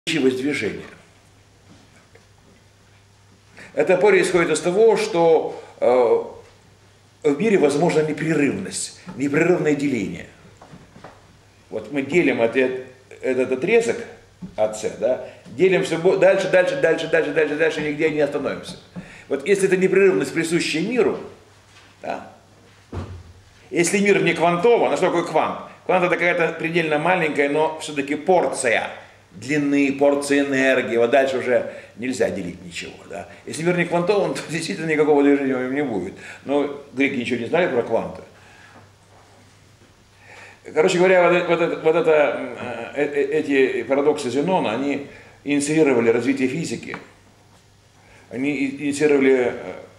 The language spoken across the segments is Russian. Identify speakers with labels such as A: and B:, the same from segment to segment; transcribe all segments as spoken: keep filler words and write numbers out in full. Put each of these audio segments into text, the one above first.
A: противоречивость движения. Эта апория исходит из того, что э, в мире возможна непрерывность, непрерывное деление. Вот мы делим этот, этот отрезок АС, да, делим все дальше, дальше, дальше, дальше, дальше, дальше, нигде не остановимся. Вот если это непрерывность, присущая миру, да, если мир не квантован, а что такое квант? Квант это какая-то предельно маленькая, но все-таки порция длины, порции энергии, вот дальше уже нельзя делить ничего. Да? Если мир не квантован, то действительно никакого движения в нем не будет. Но греки ничего не знали про кванты. Короче говоря, вот, вот, это, вот это, э, э, эти парадоксы Зенона, они инициировали развитие физики, они инициировали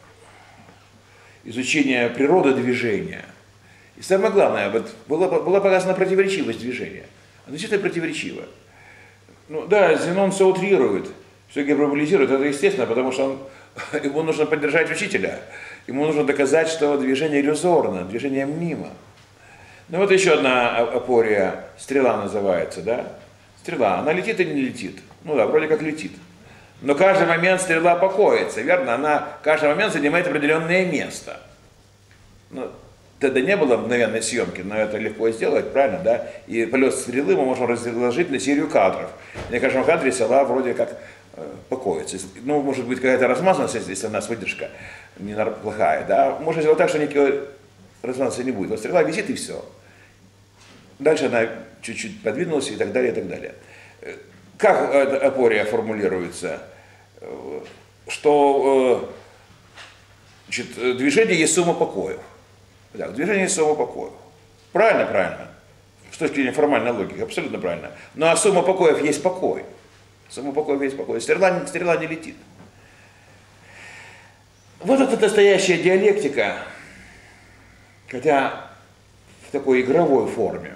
A: изучение природы движения. И самое главное, вот была, была показана противоречивость движения. Она действительно противоречива. Ну да, Зенон все утрирует, все гиперболизирует, это естественно, потому что он, ему нужно поддержать учителя, ему нужно доказать, что движение иллюзорно, движение мнимо. Ну вот еще одна апория, стрела называется, да? Стрела, она летит или не летит? Ну да, вроде как летит. Но каждый момент стрела покоится, верно? Она каждый момент занимает определенное место. Ну, тогда не было мгновенной съемки, но это легко сделать, правильно, да? И полет стрелы мы можем разложить на серию кадров. И на каждом кадре стрела вроде как э, покоится. Ну, может быть, какая-то размазанность, если у нас выдержка не плохая, да? Можно сделать так, что никакой размазанности не будет. Вот стрела висит и все. Дальше она чуть-чуть подвинулась и так далее, и так далее. Как эта апория формулируется? Что значит, движение есть сумма покоев. Так, движение есть сумма покоев. Правильно, правильно. С точки зрения формальной логики, абсолютно правильно. Ну а сумма покоев есть покой. Сумма покоев есть покой. Стрела, стрела не летит. Вот это настоящая диалектика, хотя в такой игровой форме.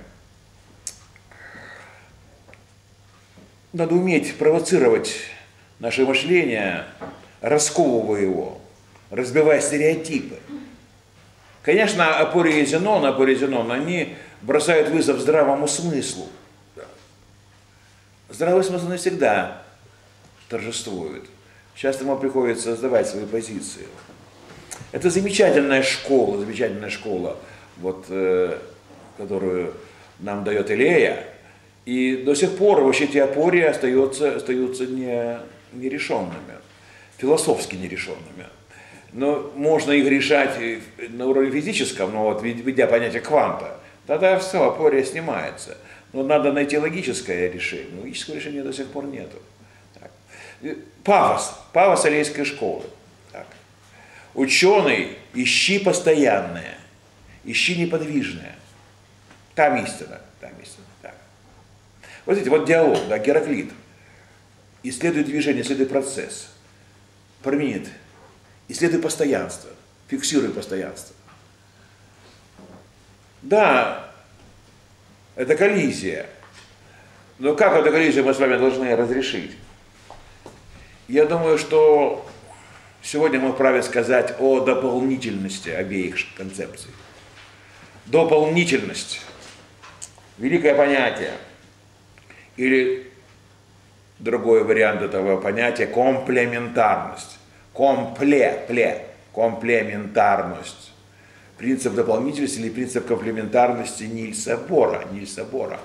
A: Надо уметь провоцировать наше мышление, расковывая его, разбивая стереотипы. Конечно, апория Зенона, апория Зенона, они бросают вызов здравому смыслу. Здравый смысл не всегда торжествует. Часто ему приходится сдавать свои позиции. Это замечательная школа, замечательная школа, вот, э, которую нам дает Илея. И до сих пор вообще эти апории остаются, остаются не, нерешенными, философски нерешенными. Но можно их решать на уровне физическом, но вот введя понятие кванта, тогда все, апория снимается. Но надо найти логическое решение. Логического решения до сих пор нету. Так. Пафос, пафос Илейской школы. Так. Ученый, ищи постоянное, ищи неподвижное. Там истина, там истина. Так. Вот видите, вот диалог, да, Гераклит. Исследуй движение, исследуй процесс. Парменид. Исследуй постоянство, фиксируй постоянство. Да, это коллизия. Но как эту коллизию мы с вами должны разрешить? Я думаю, что сегодня мы вправе сказать о дополнительности обеих концепций. Дополнительность. Великое понятие. Или другой вариант этого понятия – комплементарность. Компле, пле, комплементарность. Принцип дополнительности или принцип комплементарности Нильса Бора. Нильса Бора.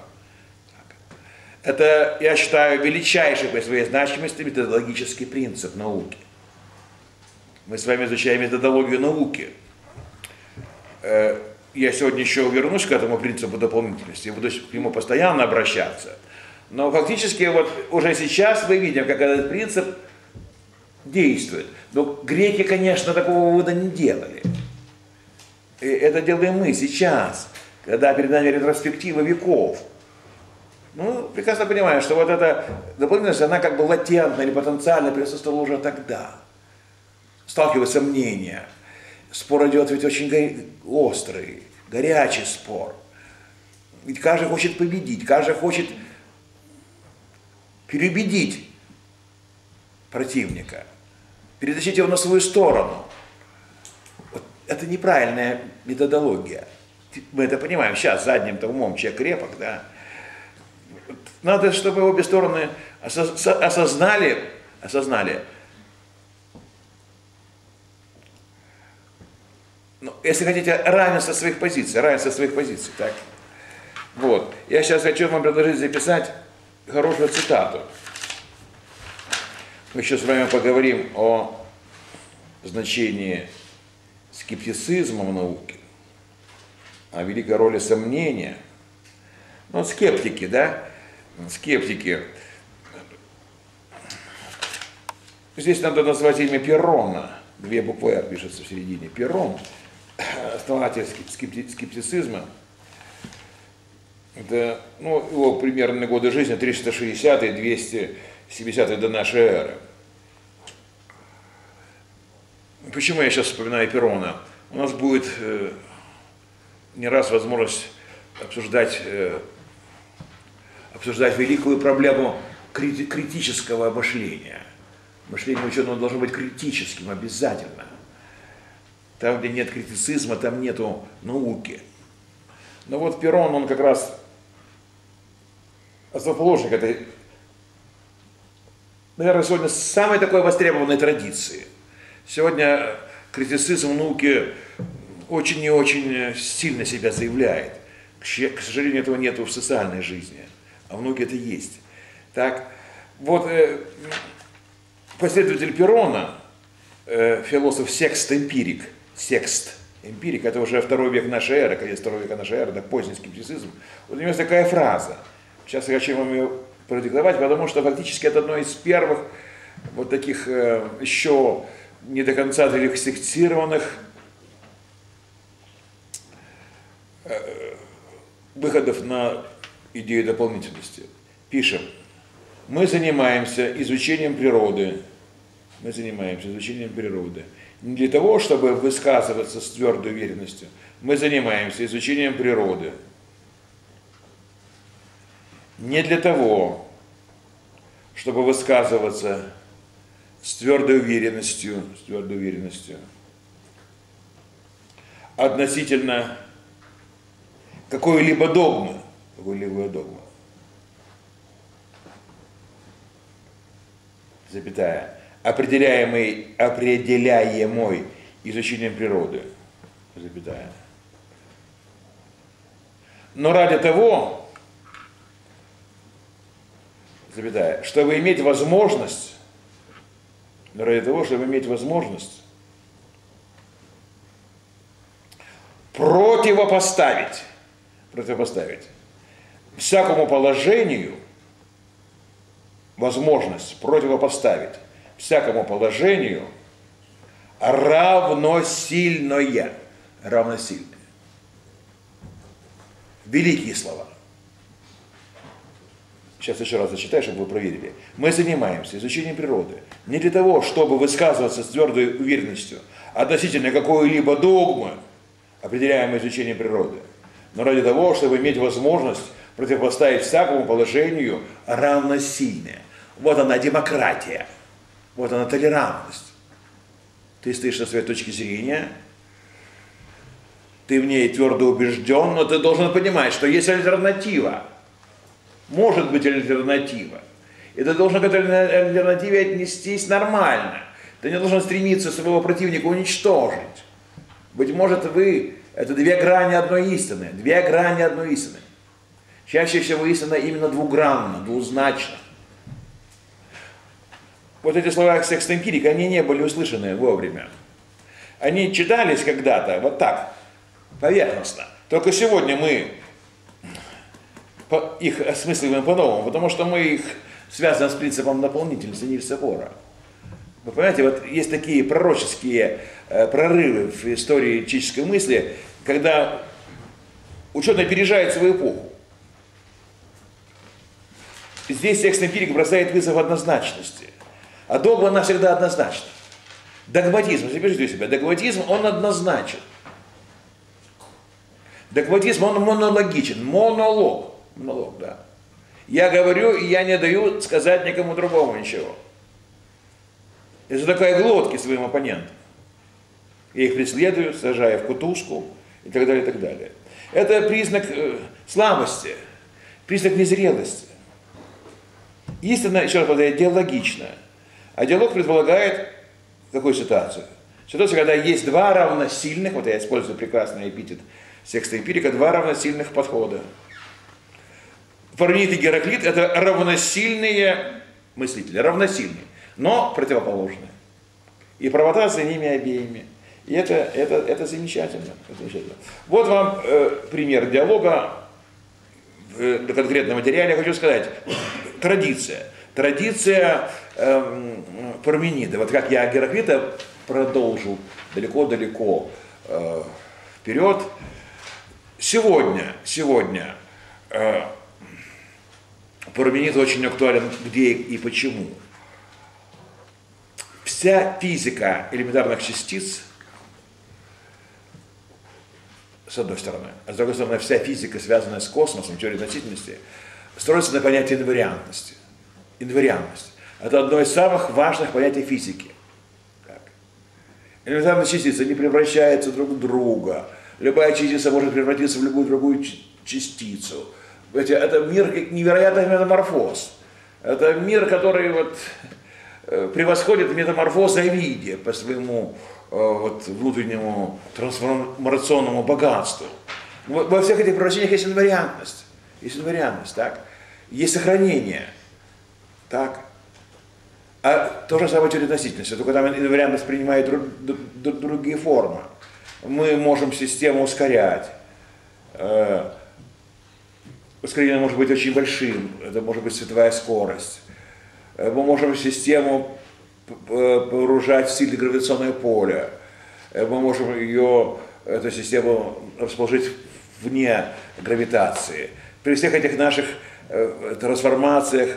A: Это, я считаю, величайший по своей значимости методологический принцип науки. Мы с вами изучаем методологию науки. Я сегодня еще вернусь к этому принципу дополнительности, я буду к нему постоянно обращаться. Но фактически вот уже сейчас мы видим, как этот принцип действует. Но греки, конечно, такого вывода не делали. И это делаем мы сейчас, когда перед нами ретроспектива веков. Ну, прекрасно понимаем, что вот эта дополнительность, она как бы латентно или потенциально присутствовала уже тогда. Сталкиваются мнения. Спор идет ведь очень острый, горячий спор. Ведь каждый хочет победить, каждый хочет переубедить противника, перетащить его на свою сторону. Вот это неправильная методология. Мы это понимаем сейчас задним-то умом, человек крепок, да. надо, чтобы обе стороны осознали, осознали, ну, если хотите, равенство своих позиций, равенство своих позиций, так? Вот. Я сейчас хочу вам предложить записать хорошую цитату. Мы еще с вами поговорим о значении скептицизма в науке, о великой роли сомнения. Ну, скептики, да? Скептики. Здесь надо назвать имя Перрона. Две буквы «Р» пишется в середине. Перрон, основатель скептицизма. Это, ну, его примерные годы жизни триста шестидесятые — двести семидесятые до нашей эры. Почему я сейчас вспоминаю Перрона? У нас будет э, не раз возможность обсуждать, э, обсуждать великую проблему крити- критического мышления. Мышление ученого должно быть критическим обязательно. Там, где нет критицизма, там нету науки. Но вот Перрон, он как раз основоположник этой, наверное, сегодня самой такой востребованной традиции. Сегодня критицизм в науке очень и очень сильно себя заявляет. К сожалению, этого нет в социальной жизни, а в науке это есть. Так, вот э, последователь Перрона, э, философ Секст-эмпирик, Секст-эмпирик, это уже второй век нашей эры, конец второго века нашей эры, да, поздний скептицизм. Вот у него есть такая фраза. Сейчас я хочу вам ее продиктовать, потому что фактически это одно из первых вот таких э, еще не до конца рефлексированных э, выходов на идею дополнительности. Пишем. Мы занимаемся изучением природы. Мы занимаемся изучением природы. Не для того, чтобы высказываться с твердой уверенностью. Мы занимаемся изучением природы. Не для того, чтобы высказываться с твердой уверенностью, с твердой уверенностью относительно какой-либо догмы, какой-либо догмы, запятая, определяемый, определяемой изучением природы, запятая. Но ради того, запятая, чтобы иметь возможность, но ради того, чтобы иметь возможность противопоставить, противопоставить всякому положению, возможность противопоставить всякому положению равносильное, равносильное. Великие слова. Сейчас еще раз зачитаю, чтобы вы проверили. Мы занимаемся изучением природы не для того, чтобы высказываться с твердой уверенностью относительно какой-либо догмы, определяемой изучением природы, но ради того, чтобы иметь возможность противопоставить всякому положению равносильное. Вот она демократия, вот она толерантность. Ты стоишь на своей точке зрения, ты в ней твердо убежден, но ты должен понимать, что есть альтернатива. Может быть альтернатива. И ты должен к этой альтернативе отнестись нормально. Ты не должен стремиться своего противника уничтожить. Быть может, вы, это две грани одной истины. Две грани одной истины. Чаще всего истина именно двугранна, двузначна. Вот эти слова секст-эмпирика, они не были услышаны вовремя. Они читались когда-то вот так, поверхностно. Только сегодня мы их осмысливаем по-новому, потому что мы их связываем с принципом наполнительности Нильса Бора. Вы понимаете, вот есть такие пророческие э, прорывы в истории человеческой мысли, когда ученый опережает свою эпоху. Здесь секст-эмпирик бросает вызов однозначности. А догма, она всегда однозначна. Догматизм, запишите себя, догматизм, он однозначен. Догматизм, он монологичен, монолог. Монолог, да. Я говорю, и я не даю сказать никому другому ничего. Это такая глотки своим оппонентам. Я их преследую, сажаю в кутузку и так далее, и так далее. Это признак э, слабости, признак незрелости. Истина, еще раз повторяю, диалогична. А диалог предполагает какую ситуацию? Ситуация, когда есть два равносильных, вот я использую прекрасный эпитет секста эмпирика, два равносильных подхода. Парменид и Гераклит — это равносильные мыслители, равносильные, но противоположные. И правота за ними обеими. И это, это, это замечательно. Это замечательно. Вот вам э, пример диалога в конкретном материале. Я хочу сказать, традиция. Традиция э, Парменида. Вот как я Гераклита продолжил далеко-далеко э, вперед. Сегодня, сегодня э, Парменид очень актуален где и почему. Вся физика элементарных частиц, с одной стороны, а с другой стороны, вся физика, связанная с космосом, теорией относительности, строится на понятии инвариантности. Инвариантность. Это одно из самых важных понятий физики. Так. Элементарные частицы не превращаются друг в друга. Любая частица может превратиться в любую другую частицу. Это мир невероятных метаморфоз. Это мир, который вот превосходит метаморфоз Овидия по своему вот, внутреннему трансформационному богатству. Во всех этих превращениях есть инвариантность. Есть инвариантность, так? Есть сохранение. Так? А то же самое теория относительности. Только там инвариантность принимает друг, друг, другие формы. Мы можем систему ускорять. Ускорение может быть очень большим. Это может быть световая скорость. Мы можем систему погружать в сильное гравитационное поле. Мы можем ее, эту систему расположить вне гравитации. При всех этих наших трансформациях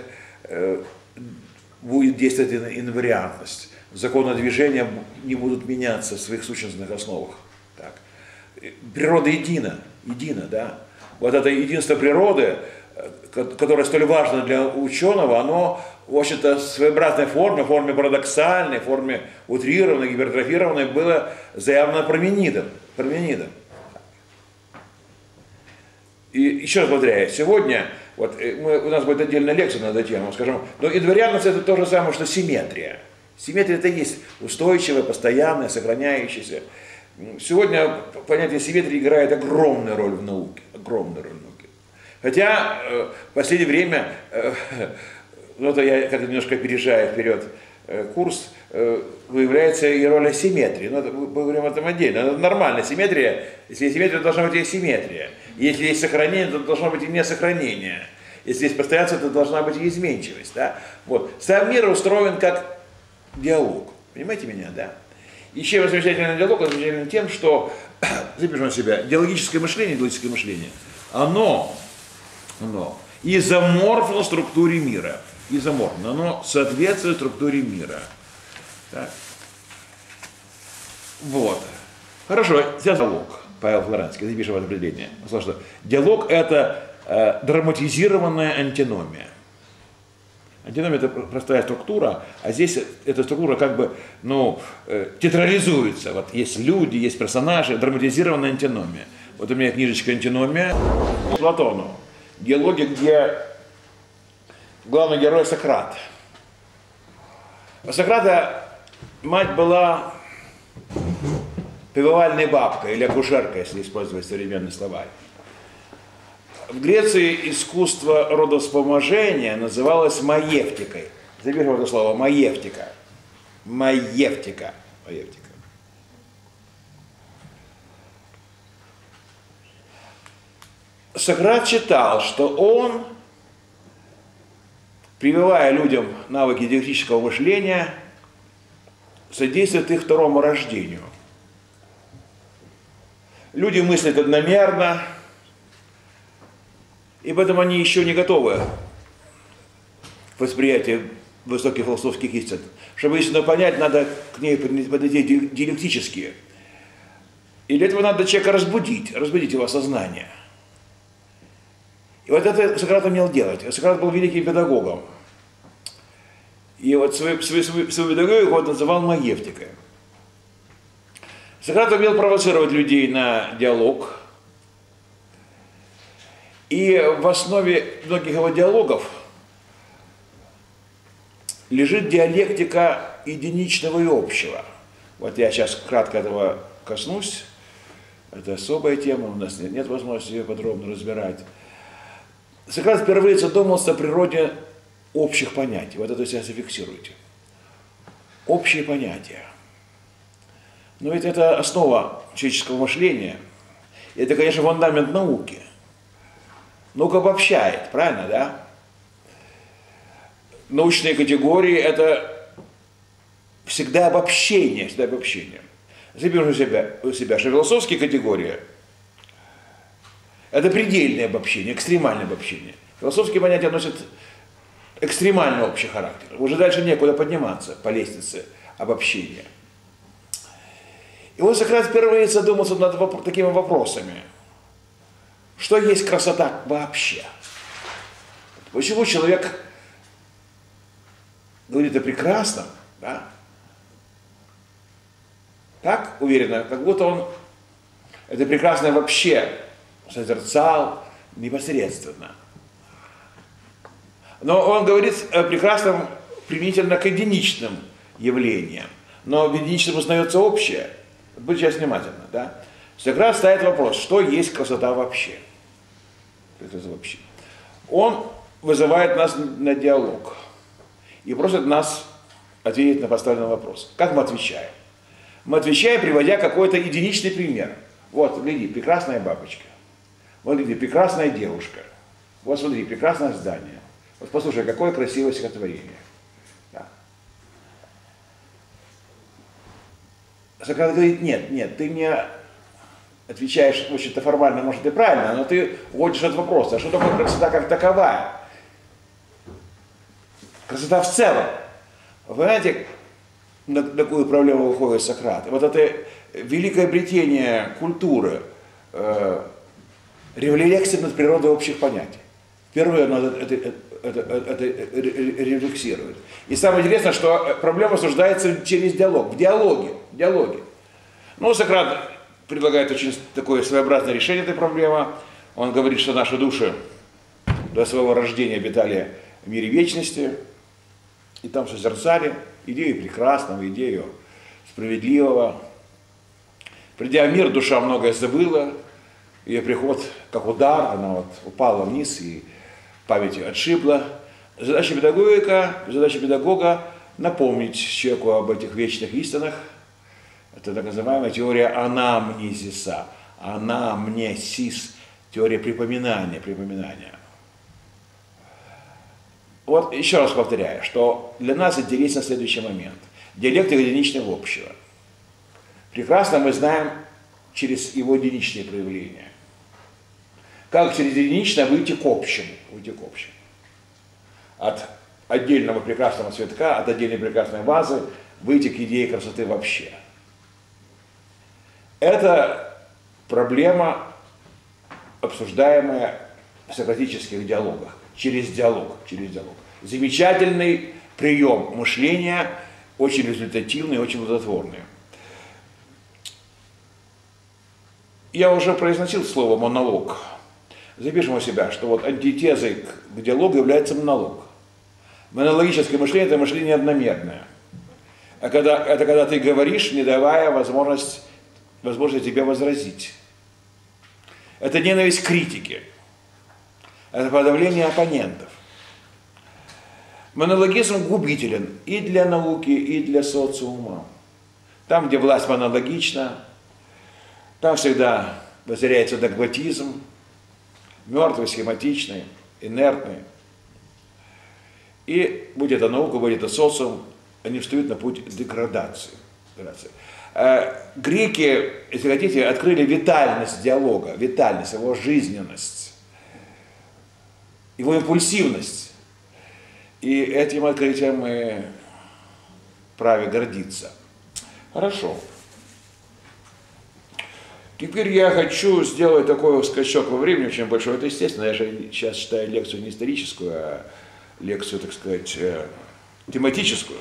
A: будет действовать инвариантность. Законы движения не будут меняться в своих сущностных основах. Так. Природа едина, едина, да. Вот это единство природы, которое столь важно для ученого, оно, в общем-то, в своеобразной форме, в форме парадоксальной, в форме утрированной, гипертрофированной, было заявлено Парменидом. Парменидом. И еще раз повторяю, сегодня, вот, мы, у нас будет отдельная лекция на эту тему, скажем, но инвариантность — это то же самое, что симметрия. Симметрия — это и есть устойчивая, постоянная, сохраняющаяся. Сегодня понятие симметрии играет огромную роль в науке, огромную роль в науке. Хотя э, в последнее время, э, ну это я как-то немножко опережаю вперед э, курс, э, выявляется и роль асимметрии. Но это, мы говорим об этом отдельно. Это нормальная симметрия. Если есть симметрия, то должна быть и асимметрия. Если есть сохранение, то должно быть и несохранение. Если есть постоянство, то должна быть и изменчивость. Да? Вот. Сам мир устроен как диалог. Понимаете меня, да? И чем замечательный диалог, он замечателен тем, что, запишем себя, диалогическое мышление, диалогическое мышление, оно, оно изоморфно структуре мира. Изоморфно, оно соответствует структуре мира. Так. Вот. Хорошо, сейчас диалог. Павел Флоренский, запишем это определение. Что диалог — это э, драматизированная антиномия. Антиномия — это простая структура, а здесь эта структура как бы, ну, э, тетрализуется. Вот есть люди, есть персонажи, драматизированная антиномия. Вот у меня книжечка «Антиномия» Платону. Диалоги, где главный герой Сократ. У Сократа мать была повивальной бабкой или акушеркой, если использовать современный словарь. В Греции искусство родовспоможения называлось маевтикой. Запишем это слово — маевтика. Маевтика. Маевтика. Сократ считал, что он, прививая людям навыки диалектического мышления, содействует их второму рождению. Люди мыслят одномерно, и поэтому они еще не готовы к восприятию высоких философских истин. Чтобы истину понять, надо к ней подойти диалектически. И для этого надо человека разбудить, разбудить его сознание. И вот это Сократ умел делать. Сократ был великим педагогом. И вот свою, свою, свою, свою педагогику он называл маевтикой. Сократ умел провоцировать людей на диалог. И в основе многих его диалогов лежит диалектика единичного и общего. Вот я сейчас кратко этого коснусь. Это особая тема, у нас нет, нет возможности ее подробно разбирать. Сократ впервые задумался о природе общих понятий. Вот это сейчас зафиксируйте. Общие понятия. Но ведь это основа человеческого мышления. Это, конечно, фундамент науки. Наука обобщает, правильно, да? Научные категории – это всегда обобщение, всегда обобщение. Запишем у себя, у себя, что философские категории – это предельное обобщение, экстремальное обобщение. Философские понятия носят экстремально общий характер. Уже дальше некуда подниматься по лестнице обобщения. И вот Сократ впервые задумался над воп- такими вопросами. Что есть красота вообще? Почему человек говорит о прекрасном, да? Так уверенно, как будто он это прекрасное вообще созерцал непосредственно. Но он говорит о прекрасном применительно к единичным явлениям. Но в единичном узнается общее. Будьте сейчас внимательны, да? Сократ ставит вопрос, что есть красота вообще? Это вообще. Он вызывает нас на диалог и просит нас ответить на поставленный вопрос. Как мы отвечаем? Мы отвечаем, приводя какой-то единичный пример. Вот, гляди, прекрасная бабочка. Вот, гляди, прекрасная девушка. Вот, смотри, прекрасное здание. Вот, послушай, какое красивое стихотворение. Да. Сократ говорит, нет, нет, ты мне отвечаешь, в общем-то, формально, может, и правильно, но ты вводишь этот вопрос, а что такое красота как таковая? Красота в целом. Вы понимаете, на такую проблему выходит Сократ? Вот это великое обретение культуры, э, рефлексия над природой общих понятий. Впервые оно это, это, это, это рефлексирует. И самое интересное, что проблема обсуждается через диалог, в диалоге, в диалоге. Ну, Сократ предлагает очень такое своеобразное решение этой проблемы. Он говорит, что наши души до своего рождения обитали в мире вечности, и там созерцали идею прекрасного, идею справедливого. Придя в мир, душа многое забыла, ее приход как удар, она вот упала вниз и память ее отшибла. Задача педагогика, задача педагога напомнить человеку об этих вечных истинах. Это так называемая теория анамнезиса. Анамнезис, теория припоминания, припоминания. Вот еще раз повторяю, что для нас интересен следующий момент. Диалектика единичного общего. Прекрасно мы знаем через его единичные проявления. Как через единичное выйти к общему. Выйти к общему. От отдельного прекрасного цветка, от отдельной прекрасной вазы выйти к идее красоты вообще. Это проблема, обсуждаемая в сократических диалогах. Через диалог, через диалог. Замечательный прием мышления, очень результативный, очень плодотворный. Я уже произносил слово монолог. Запишем у себя, что вот антитезой к диалогу является монолог. Монологическое мышление – это мышление одномерное. А когда, это когда ты говоришь, не давая возможность, возможность тебе возразить. Это ненависть к критике. Это подавление оппонентов. Монологизм губителен и для науки, и для социума. Там, где власть монологична, там всегда воцаряется догматизм, мертвый, схематичный, инертный. И, будь это наука, будь это социум, они встают на путь деградации. Греки, если хотите, открыли витальность диалога, витальность, его жизненность, его импульсивность. И этим открытием мы вправе гордиться. Хорошо. Теперь я хочу сделать такой скачок во времени, очень большой. Это естественно, я же сейчас читаю лекцию не историческую, а лекцию, так сказать, тематическую.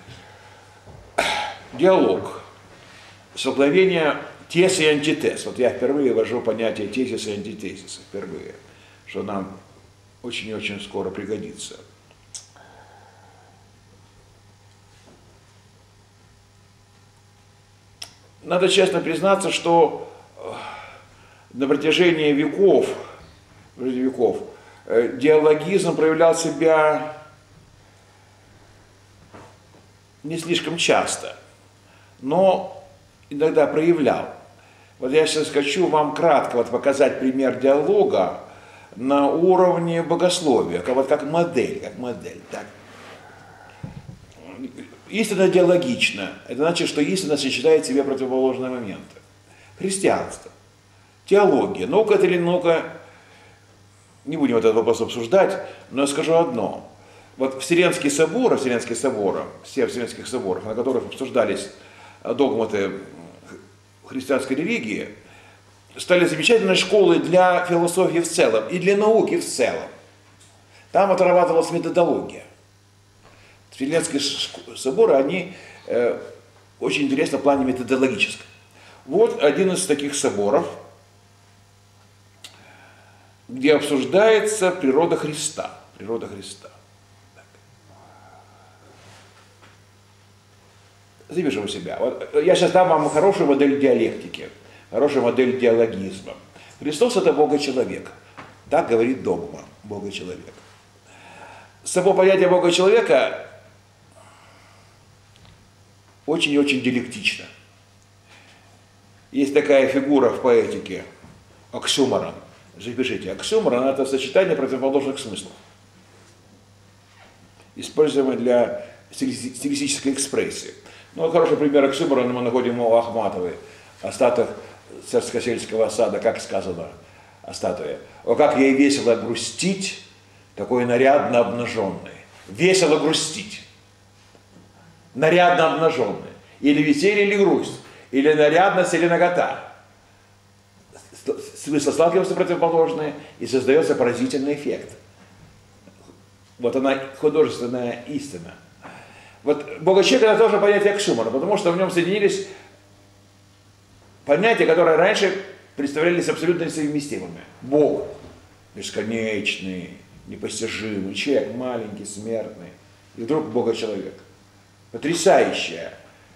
A: Диалог. Столкновение тез и антитез. Вот я впервые ввожу понятие тезис и антитезиса. Впервые. Что нам очень и очень скоро пригодится. надо честно признаться, что на протяжении веков, веков диалогизм проявлял себя не слишком часто, но иногда проявлял. Вот я сейчас хочу вам кратко вот показать пример диалога на уровне богословия, как, вот как модель, как модель. Так. Истина диалогична. Это значит, что истина сочетает в себе противоположные моменты. Христианство, теология, наука это или наука, не будем этот вопрос обсуждать, но я скажу одно. Вот Вселенские соборы, Вселенские соборы, все Вселенских соборов, на которых обсуждались догматы христианской религии, стали замечательной школой для философии в целом и для науки в целом. Там отрабатывалась методология. Вселенские соборы, они э, очень интересны в плане методологическом. Вот один из таких соборов, где обсуждается природа Христа. Природа Христа. Так. Запишем у себя. Вот, я сейчас дам вам хорошую модель диалектики, хорошую модель диалогизма. Христос это Бога-человек. Так говорит догма Бога-человек. Само понятие Бога-человека очень и очень диалектично. Есть такая фигура в поэтике, оксюморон. Запишите, оксюморон это сочетание противоположных смыслов, используемое для стилистической экспрессии. Ну, хороший пример оксюморона мы находим у Ахматовой, о статуях царско-сельского сада, как сказано о статуе. О, как ей весело грустить, такой нарядно обнаженный. Весело грустить. Нарядно обнаженный. Или веселье, или грусть. Или нарядность, или нагота. Смысл сталкиваются противоположные, и создается поразительный эффект. Вот она художественная истина. Вот Бога-человек это тоже понятие оксюмора, потому что в нем соединились понятия, которые раньше представлялись абсолютно несовместимыми. Бог бесконечный, непостижимый, человек маленький, смертный, и вдруг Бога-человек. Потрясающее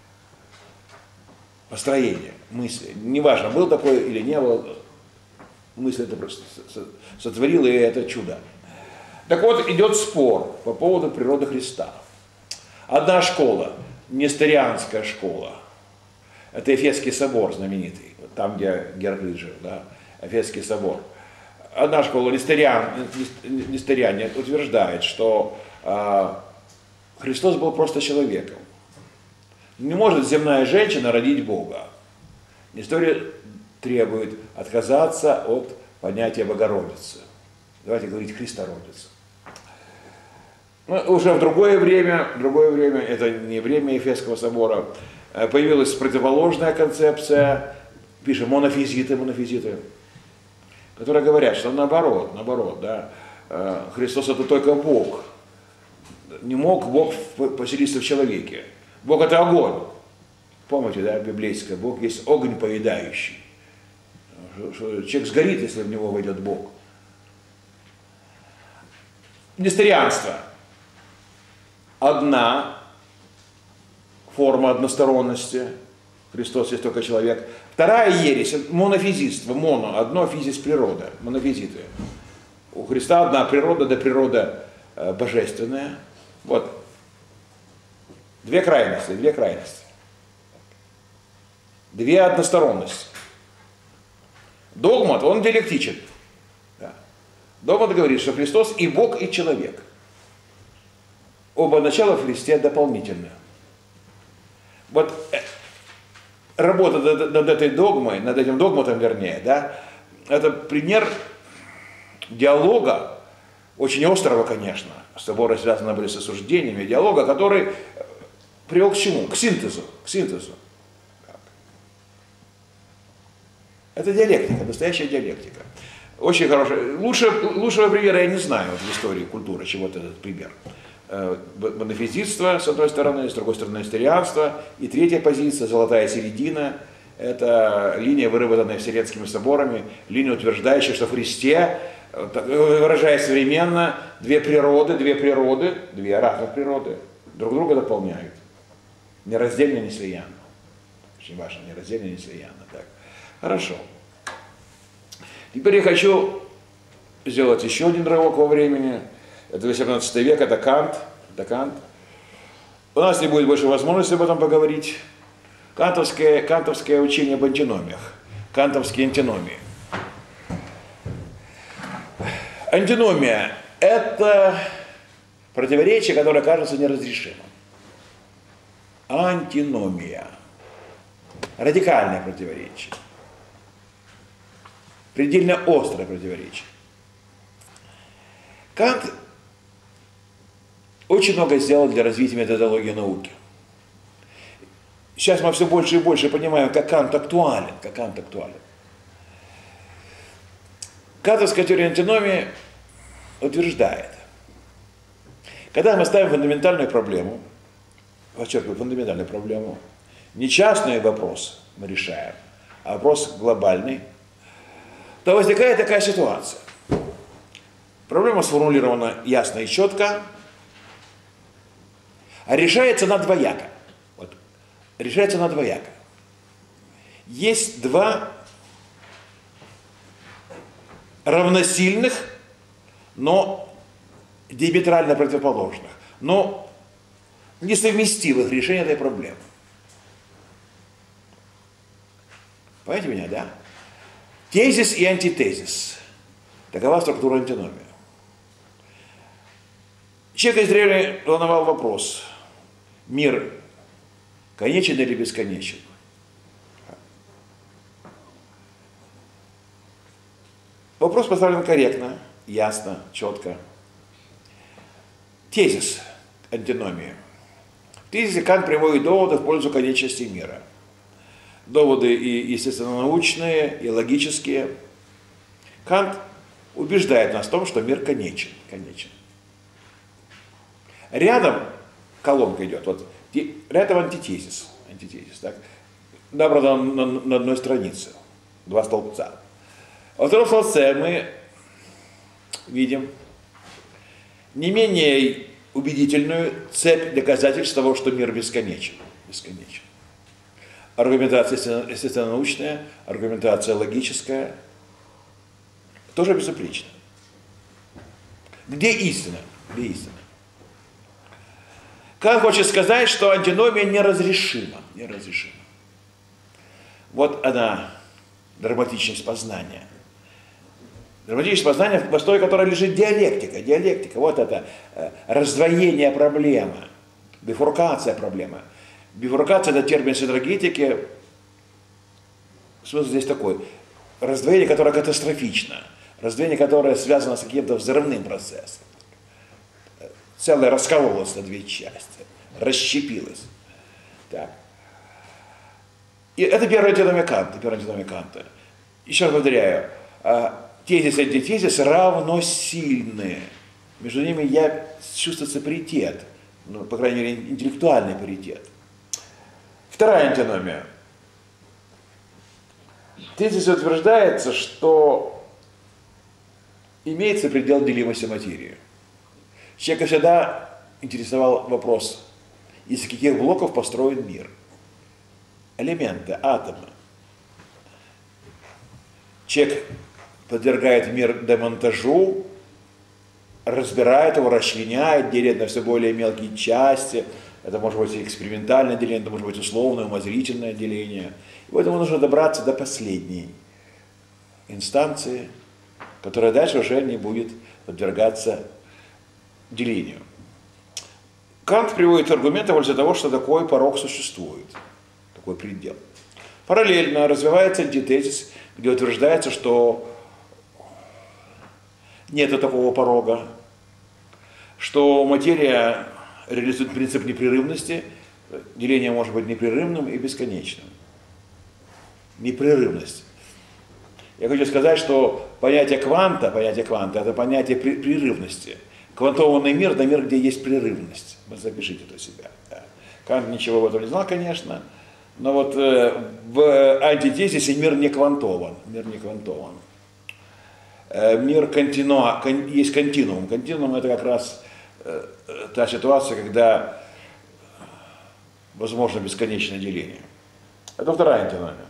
A: построение мысли. Неважно, был такой или не был, мысль это просто сотворила, и это чудо. Так вот, идет спор по поводу природы Христа. Одна школа, несторианская школа, это Эфесский собор знаменитый, там, где Гераклит жил, да, Эфесский собор. Одна школа, несториан, несториане, утверждает, что э, Христос был просто человеком. Не может земная женщина родить Бога. История требует отказаться от понятия Богородицы. Давайте говорить Христородица. Ну, уже в другое время, в другое время, это не время Ефесского собора, появилась противоположная концепция, пишем, монофизиты, монофизиты, которые говорят, что наоборот, наоборот, да, Христос это только Бог. Не мог Бог поселиться в человеке. Бог это огонь. Помните, да, библейское, Бог есть огонь поедающий. Человек сгорит, если в него войдет Бог. Несторианство. Одна форма односторонности. Христос есть только человек. Вторая ересь, монофизитство, моно, одно физис природа, монофизиты. У Христа одна природа, да природа э, божественная. Вот. Две крайности, две крайности. Две односторонности. Догмат, он диалектичен. Да. Догмат говорит, что Христос и Бог, и человек. Оба начала в Христе дополнительны. Вот работа над этой догмой, над этим догматом, вернее, да, это пример диалога, очень острого, конечно, соборы связаны были с осуждениями, диалога, который привел к чему? К синтезу, к синтезу. Это диалектика, настоящая диалектика. Очень хорошая. Лучше, лучшего примера я не знаю вот, в истории культуры, чего вот этот пример. Монофизитство, с одной стороны, с другой стороны, несторианство. И третья позиция, золотая середина, это линия, выработанная Вселенскими соборами, линия, утверждающая, что в Христе, выражаясь современно, две природы, две природы, две разных природы друг друга дополняют. Нераздельно, неслиянно. Очень важно, не раздельно, не слиянно. Так. Хорошо. Теперь я хочу сделать еще один рывок во времени. Это восемнадцатый век, это Кант. Это Кант. У нас не будет больше возможности об этом поговорить. Кантовское, кантовское учение об антиномиях. Кантовские антиномии. Антиномия – это противоречие, которое кажется неразрешимым. Антиномия. Радикальное противоречие. Предельно острое противоречие. Кант очень много сделал для развития методологии науки. Сейчас мы все больше и больше понимаем, как Кант актуален, как Кант актуален. Кантовская теория антиномии утверждает, когда мы ставим фундаментальную проблему, подчеркиваю, фундаментальную проблему, не частный вопрос мы решаем, а вопрос глобальный, то возникает такая ситуация. Проблема сформулирована ясно и четко, а решается она двояко. Вот. Решается она двояко. Есть два равносильных, но диаметрально противоположных, но несовместимых решения этой проблемы. Понимаете меня, да? Тезис и антитезис. Такова структура антиномии. Человек издревле волновал вопрос: мир конечен или бесконечен? Вопрос поставлен корректно, ясно, четко. Тезис антиномии. В тезисе Кант приводит доводы в пользу конечности мира. Доводы и естественно-научные, и логические. Кант убеждает нас в том, что мир конечен. конечен. Рядом колонка идет, вот, рядом антитезис. антитезис так? Да, правда, на, на одной странице. Два столбца. Во втором столбце мы видим не менее убедительную цепь доказательств того, что мир бесконечен. бесконечен. Аргументация естественно-научная, аргументация логическая, тоже безупречна. Где истина? Где истина? Кант хочет сказать, что антиномия неразрешима. неразрешима. Вот она, драматичность познания. Драматичность познания, в основе которой лежит диалектика. Диалектика, вот это раздвоение проблемы, бифуркация проблемы. Бифуркация – это термин синергетики. Смысл здесь такой. Раздвоение, которое катастрофично. Раздвоение, которое связано с каким-то взрывным процессом. Целое раскололось на две части. Расщепилось. Так. И это первая антиномия Канта. Первая антиномия Канта. Еще раз повторяю. Тезис и антитезис равносильны. Между ними я чувствую паритет. Ну, по крайней мере, интеллектуальный паритет. Вторая антиномия. В тезисе утверждается, что имеется предел делимости материи. Человека всегда интересовал вопрос, из каких блоков построен мир. Элементы, атомы. Человек подвергает мир демонтажу, разбирает его, расчленяет, делит на все более мелкие части. Это может быть экспериментальное деление, это может быть условное, умозрительное деление. И поэтому нужно добраться до последней инстанции, которая дальше уже не будет подвергаться делению. Кант приводит аргументы в пользу того, что такой порог существует, такой предел. Параллельно развивается антитезис, где утверждается, что нет такого порога, что материя реализует принцип непрерывности, деление может быть непрерывным и бесконечным. Непрерывность. Я хочу сказать, что понятие кванта, понятие кванта, это понятие прерывности. Квантованный мир – это мир, где есть прерывность. Вы запишите это у себя. Да. Кант ничего в этом не знал, конечно, но вот э, в антитезисе мир не квантован. Мир не квантован. Э, мир континуа, кон, есть континуум. Континуум – это как раз э, та ситуация, когда возможно бесконечное деление. Это вторая антиномия.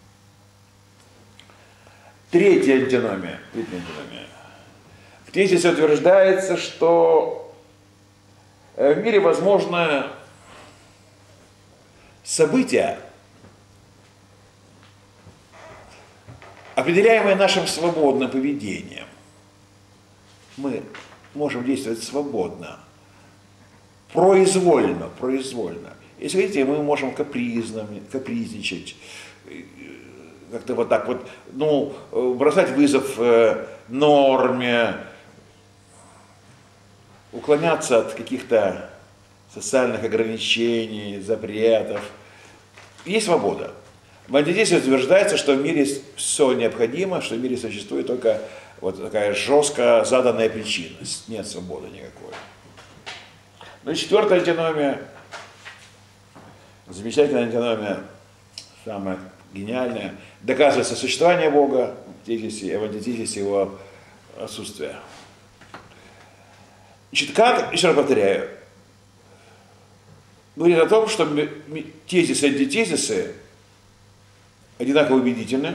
A: Третья антиномия. Третья антиномия. В тезисе утверждается, что в мире возможно события, определяемые нашим свободным поведением. Мы можем действовать свободно, произвольно, произвольно. Если хотите, мы можем капризно, капризничать, как-то вот так вот, ну, бросать вызов э, норме, уклоняться от каких-то социальных ограничений, запретов. Есть свобода. В антитезе утверждается, что в мире все необходимо, что в мире существует только вот такая жестко заданная причина. Нет свободы никакой. Ну и четвертая антиномия, замечательная антиномия, самая гениальная, доказывается существование Бога в тезисе, в антитезисе его отсутствия. Значит, Кант, еще раз повторяю, говорит о том, что тезисы и антитезисы одинаково убедительны.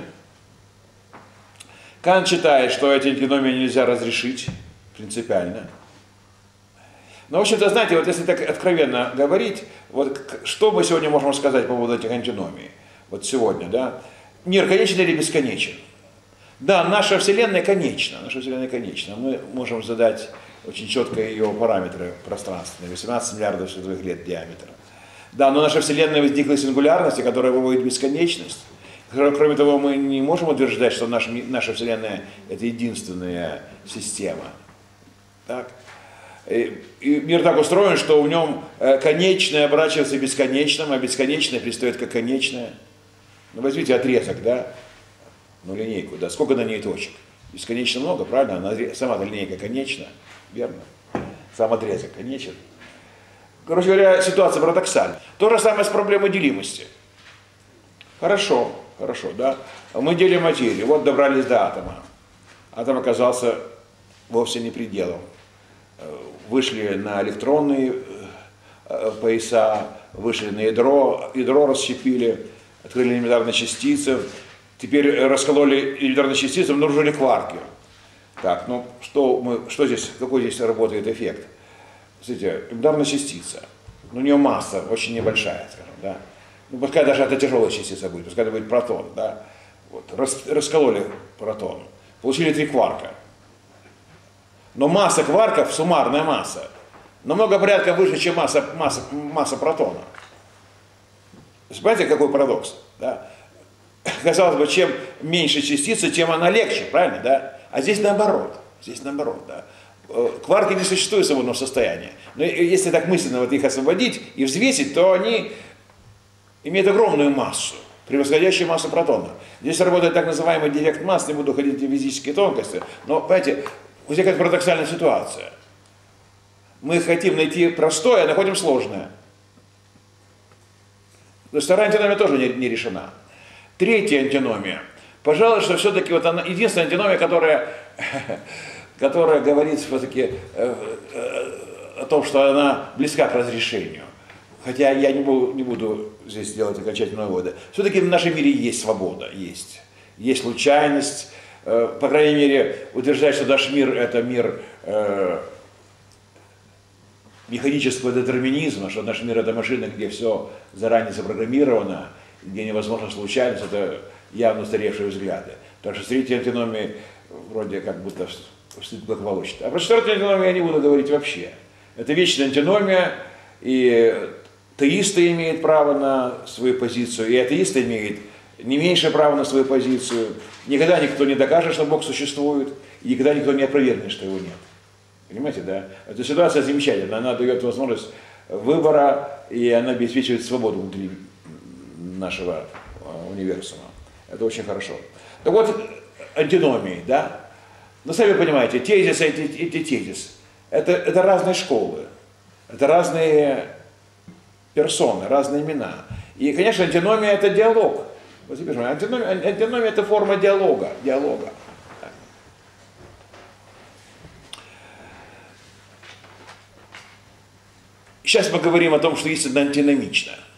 A: Кант считает, что эти антиномии нельзя разрешить принципиально. Но, в общем-то, знаете, вот если так откровенно говорить, вот что мы сегодня можем сказать по поводу этих антиномий? Вот сегодня, да? Мир конечен или бесконечен? Да, наша Вселенная конечна, наша Вселенная конечна. Мы можем задать очень четко ее параметры пространственные, восемнадцать миллиардов световых лет диаметра. Да, но наша Вселенная возникла из сингулярности, которая выводит бесконечность. Кроме того, мы не можем утверждать, что наша, наша Вселенная – это единственная система. Так? И, и мир так устроен, что в нем конечное оборачивается бесконечным, а бесконечное предстает как конечное. Ну, возьмите отрезок, да, ну, линейку, да, сколько на ней точек? Бесконечно много, правильно? Она, сама линейка конечна, верно? Сам отрезок конечен. Короче говоря, ситуация парадоксальна. То же самое с проблемой делимости. Хорошо, хорошо, да. Мы делим материю, вот добрались до атома. Атом оказался вовсе не пределом. Вышли на электронные пояса, вышли на ядро, ядро расщепили, открыли элементарные частицы, теперь раскололи элементарные частицы, обнаружили кварки. Так, ну что, мы, что здесь, какой здесь работает эффект? Смотрите, элементарная частица, ну, у нее масса очень небольшая, скажем, да. Ну, пускай даже это тяжелая частица будет, пускай это будет протон, да. Вот, рас, раскололи протон, получили три кварка. Но масса кварков, суммарная масса, намного порядка выше, чем масса, масса, масса протона. Понимаете, какой парадокс? Да? Казалось бы, чем меньше частица, тем она легче, правильно? Да? А здесь наоборот. Здесь наоборот, да. Кварки не существуют в свободном состоянии. Но если так мысленно вот их освободить и взвесить, то они имеют огромную массу, превосходящую массу протона. Здесь работает так называемый директ масс, не буду ходить в физические тонкости, но, понимаете, возникает парадоксальная ситуация. Мы хотим найти простое, а находим сложное. То есть вторая антиномия тоже не, не решена. Третья антиномия. Пожалуй, что все-таки вот она единственная антиномия, которая, которая говорит все-таки э, э, о том, что она близка к разрешению. Хотя я не буду, не буду здесь делать окончательные выводы. Все-таки в нашем мире есть свобода, есть. Есть случайность. Э, по крайней мере, утверждать, что наш мир это мир э, механического детерминизма, что наш мир это машина, где все заранее запрограммировано, где невозможно случайность, это явно устаревшие взгляды. Так что с третьей антиномией вроде как будто благополучно. А про четвертую антиномию я не буду говорить вообще. Это вечная антиномия, и теисты имеют право на свою позицию, и атеисты имеют не меньшее право на свою позицию. Никогда никто не докажет, что Бог существует, и никогда никто не опровергнет, что его нет. Понимаете, да? Эта ситуация замечательная, она дает возможность выбора, и она обеспечивает свободу внутри нашего универсума. Это очень хорошо. Так вот, антиномии, да? Ну, сами понимаете, тезис и антитезис, это, это разные школы, это разные персоны, разные имена. И, конечно, антиномия – это диалог. Антиномия, антиномия – это форма диалога, диалога. Сейчас мы говорим о том, что истина антиномична.